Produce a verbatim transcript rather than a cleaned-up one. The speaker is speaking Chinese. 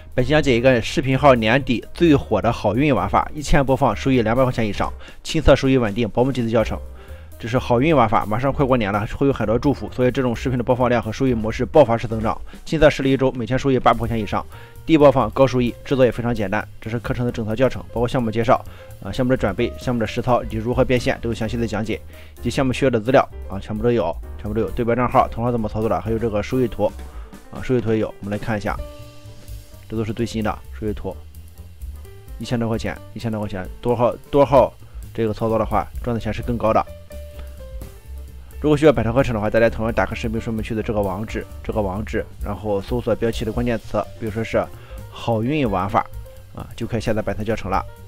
本期讲解一个视频号年底最火的好运玩法，一千播放收益两百块钱以上，亲测收益稳定，保姆机子教程。这是好运玩法，马上快过年了，会有很多祝福，所以这种视频的播放量和收益模式爆发式增长。亲测试了一周，每天收益八百块钱以上，低播放高收益，制作也非常简单。这是课程的整套教程，包括项目介绍、啊项目的准备、项目的实操以及如何变现都有详细的讲解，以及项目需要的资料啊全部都有，全部都有。对标账号、同号怎么操作的，还有这个收益图啊，收益图也有，我们来看一下。这都是最新的收益图，一千多块钱，一千多块钱，多号多号这个操作的话，赚的钱是更高的。如果需要百条课程的话，大家同样打开视频说明区的这个网址，这个网址，然后搜索标题的关键词，比如说是好运玩法啊，就可以下载百条教程了。